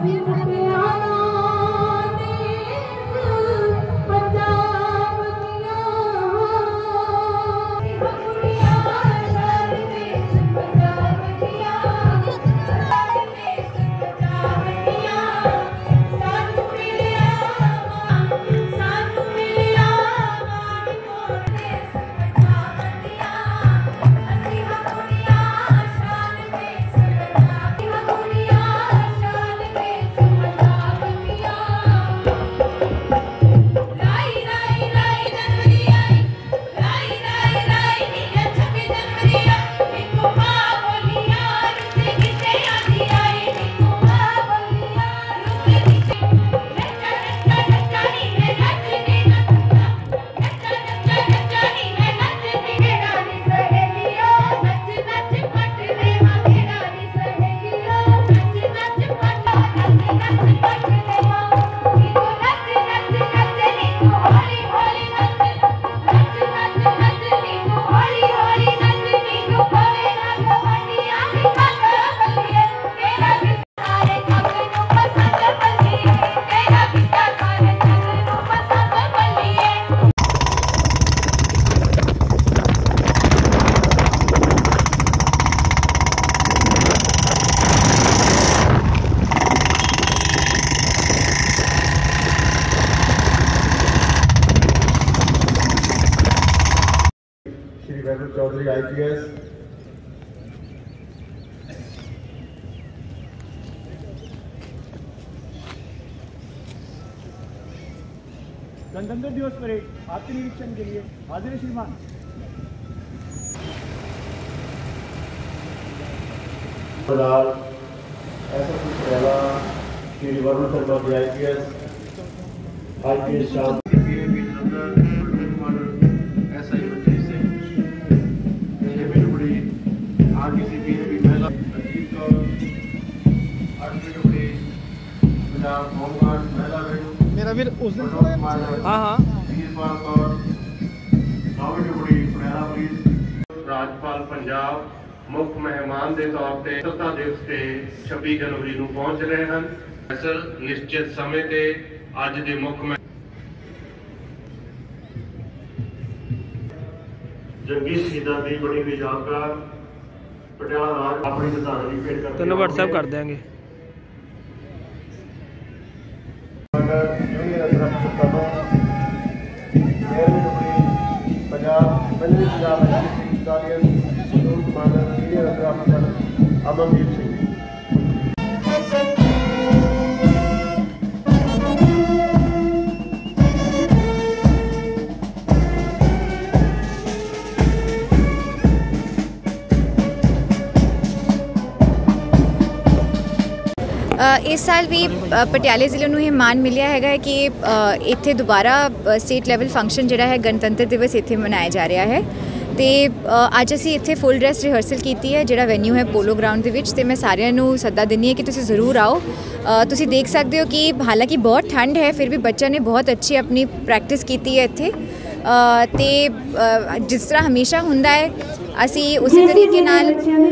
Chaudhary IPS, गणतंत्र दिवस parade आपके निरीक्षण के लिए हाजिर है श्रीमान। श्री वरुण शर्मा जी IPS शाम मेरा फिर उस दिन हाँ राजपाल पंजाब मुख्य मेहमान के तौर पर स्वतंत्रता दिवस से 26 जनवरी को पहुंच रहे हैं। असल निश्चित समय से अज के मुख्य जंगी शहीदों की बड़ी हुई यादगार पटियाला राज अपनी श्रद्धांजलि भेंट करते हैं। व्हाट्सएप कर देंगे। अमनदीप सिंह इस साल भी पटियाले ਜ਼ਿਲ੍ਹੇ ਨੂੰ ਇਹ ਮਾਣ ਮਿਲਿਆ ਹੈਗਾ ਕਿ ਇੱਥੇ ਦੁਬਾਰਾ ਸਟੇਟ ਲੈਵਲ ਫੰਕਸ਼ਨ ਜਿਹੜਾ ਹੈ ਗਣਤੰਤਰ ਦਿਵਸ ਇੱਥੇ ਮਨਾਇਆ ਜਾ ਰਿਹਾ ਹੈ ਤੇ ਅੱਜ ਅਸੀਂ ਇੱਥੇ ਫੁੱਲ ਡਰੈਸ ਰਿਹਰਸਲ ਕੀਤੀ ਹੈ ਜਿਹੜਾ ਵੈਨਿਊ ਹੈ ਪੋਲੋ ਗਰਾਊਂਡ ਦੇ ਵਿੱਚ ਤੇ ਮੈਂ ਸਾਰਿਆਂ ਨੂੰ ਸੱਦਾ ਦਿੰਦੀ ਹਾਂ ਕਿ ਤੁਸੀਂ ਜ਼ਰੂਰ ਆਓ। ਤੁਸੀਂ ਦੇਖ ਸਕਦੇ ਹੋ ਕਿ ਹਾਲਾਂਕਿ ਬਹੁਤ ਠੰਡ ਹੈ ਫਿਰ ਵੀ ਬੱਚਿਆਂ ਨੇ ਬਹੁਤ ਅੱਛੀ ਆਪਣੀ ਪ੍ਰੈਕਟਿਸ ਕੀਤੀ ਹੈ ਇੱਥੇ ਤੇ ਜਿਸ ਤਰ੍ਹਾਂ ਹਮੇਸ਼ਾ ਹੁੰਦਾ ਹੈ ਅਸੀਂ ਉਸੇ ਤਰੀਕੇ ਨਾਲ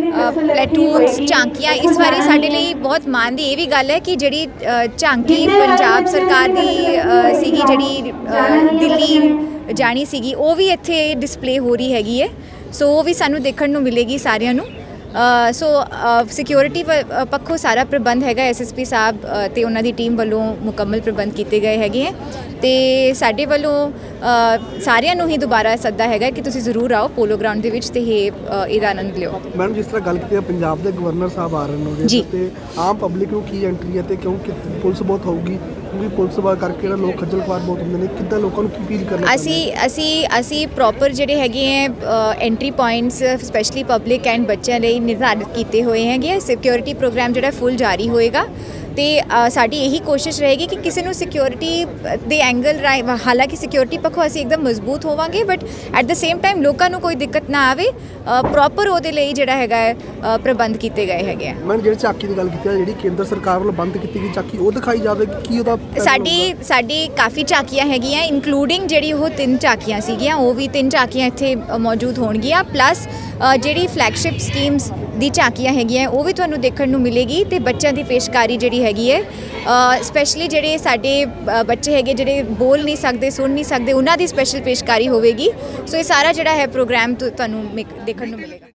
ਪਲੈਟੂਨਸ ਝਾਂਕੀਆਂ ਇਸ ਵਾਰੀ ਸਾਡੇ ਲਈ ਬਹੁਤ ਮਾਣ ਦੀ ਇਹ ਵੀ ਗੱਲ ਹੈ ਕਿ ਜਿਹੜੀ ਝਾਂਕੀ ਪੰਜਾਬ ਸਰਕਾਰ ਦੀ ਸੀਗੀ ਜਿਹੜੀ ਦਿੱਲੀ ਜਾਣੀ ਸੀਗੀ ਉਹ ਵੀ ਇੱਥੇ ਡਿਸਪਲੇ ਹੋ ਰਹੀ ਹੈਗੀ ਹੈ ਸੋ ਉਹ ਵੀ ਸਾਨੂੰ ਦੇਖਣ ਨੂੰ ਮਿਲੇਗੀ ਸਾਰਿਆਂ ਨੂੰ। ਸੋ ਸਿਕਿਉਰਿਟੀ ਪੱਖੋਂ ਸਾਰਾ ਪ੍ਰਬੰਧ ਹੈਗਾ SSP ਸਾਹਿਬ ਤੇ ਉਹਨਾਂ ਦੀ ਟੀਮ ਵੱਲੋਂ ਮੁਕੰਮਲ ਪ੍ਰਬੰਧ ਕੀਤੇ ਗਏ ਹੈਗੇ ਹੈ ਤੇ ਸਾਡੇ ਵੱਲੋਂ ਸਾਰਿਆਂ ਨੂੰ ਹੀ ਦੁਬਾਰਾ ਸੱਦਾ ਹੈਗਾ ਕਿ ਤੁਸੀਂ ਜ਼ਰੂਰ ਆਓ ਪੋਲੋ ਗਰਾਊਂਡ ਦੇ ਵਿੱਚ ਤੇ ਇਹਦਾ ਆਨੰਦ ਲਿਓ। ਮੈਡਮ ਜਿਸ ਤਰ੍ਹਾਂ ਗੱਲ ਕੀਤੀ ਹੈ ਪੰਜਾਬ ਦੇ ਗਵਰਨਰ ਸਾਹਿਬ ਆ ਰਹੇ ਨੇ ਤੇ ਆਮ ਪਬਲਿਕ ਨੂੰ ਕੀ ਐਂਟਰੀ ਹੈ ਤੇ ਕਿਉਂਕਿ ਪੁਲਿਸ ਬਹੁਤ ਹੋਊਗੀ ਕਿਉਂਕਿ ਪੁਲਿਸ ਵਾਰ ਕਰਕੇ ਲੋਕ ਖੱਜਲ ਖੁਆਰ ਬਹੁਤ ਹੁੰਦੇ ਨੇ ਕਿੱਦਾਂ ਲੋਕਾਂ ਨੂੰ ਕੀ ਅਪੀਲ ਕਰਨਾ ਅਸੀਂ ਪ੍ਰੋਪਰ ਜਿਹੜੇ ਹੈਗੇ ਹੈ entry points specially public and ਬੱਚਿਆਂ ਲਈ ਨਿਰਧਾਰਿਤ ਕੀਤੇ ਹੋਏ ਹੈਗੇ ਸਿਕਿਉਰਿਟੀ ਪ੍ਰੋਗਰਾਮ ਜਿਹੜਾ ਫੁੱਲ ਜਾਰੀ ਹੋਏਗਾ ਤੇ ਸਾਡੀ ਇਹੀ ਕੋਸ਼ਿਸ਼ ਰਹੇਗੀ ਕਿ ਕਿਸੇ ਨੂੰ ਸਿਕਿਉਰਿਟੀ ਦੇ ਐਂਗਲ ਹਾਲਾਂਕਿ ਸਿਕਿਉਰਿਟੀ ਪੱਖੋਂ ਅਸੀਂ ਇੱਕਦਮ ਮਜ਼ਬੂਤ ਹੋਵਾਂਗੇ but at the same time ਲੋਕਾਂ ਨੂੰ ਕੋਈ ਦਿੱਕਤ ਨਾ ਆਵੇ ਪ੍ਰੋਪਰ ਉਹਦੇ ਲਈ ਜਿਹੜਾ ਹੈਗਾ ਪ੍ਰਬੰਧ ਕੀਤੇ ਗਏ ਹੈਗੇ ਆ। ਮੈਂ ਜਿਹੜੀ ਝਾਕੀ ਦੀ ਗੱਲ ਕੀਤੀ ਹੈ ਜਿਹੜੀ ਕੇਂਦਰ ਸਰਕਾਰ ਵੱਲੋਂ ਬੰਦ ਕੀਤੀ ਗਈ ਝਾਕੀ ਉਹ ਦਿਖਾਈ ਜਾਵੇ ਕੀ ਉਹਦਾ ਸਾਡੀ ਕਾਫੀ ਝਾਕੀਆਂ ਹੈਗੀਆਂ ਇਨਕਲੂਡਿੰਗ ਜਿਹੜੀ ਉਹ 3 ਝਾਕੀਆਂ ਸੀਗੀਆਂ ਉਹ ਵੀ 3 ਝਾਕੀਆਂ ਇੱਥੇ ਮੌਜੂਦ ਹੋਣਗੀਆਂ ਪਲੱਸ ਜਿਹੜੀ ਫਲੈਗਸ਼ਿਪ ਸਕੀਮਸ ਦੀ ਝਾਕੀਆਂ ਹੈਗੀਆਂ ਉਹ ਵੀ ਤੁਹਾਨੂੰ ਦੇਖਣ ਨੂੰ ਮਿਲੇਗੀ ਤੇ ਬੱਚਿਆਂ ਦੀ ਪੇਸ਼ਕਾਰੀ ਜਿਹੜੀ ਹੈਗੀ ਹੈ। ਸਪੈਸ਼ਲੀ ਜਿਹੜੇ ਸਾਡੇ ਬੱਚੇ ਹੈਗੇ ਜਿਹੜੇ ਬੋਲ ਨਹੀਂ ਸਕਦੇ, ਸੁਣ ਨਹੀਂ ਸਕਦੇ, ਉਹਨਾਂ ਦੀ ਸਪੈਸ਼ਲ ਪੇਸ਼ਕਾਰੀ ਹੋਵੇਗੀ। ਸੋ ਇਹ ਸਾਰਾ ਜਿਹੜਾ ਹੈ ਪ੍ਰੋਗਰਾਮ ਤੁਹਾਨੂੰ ਦੇਖਣ ਨੂੰ ਮਿਲੇਗਾ।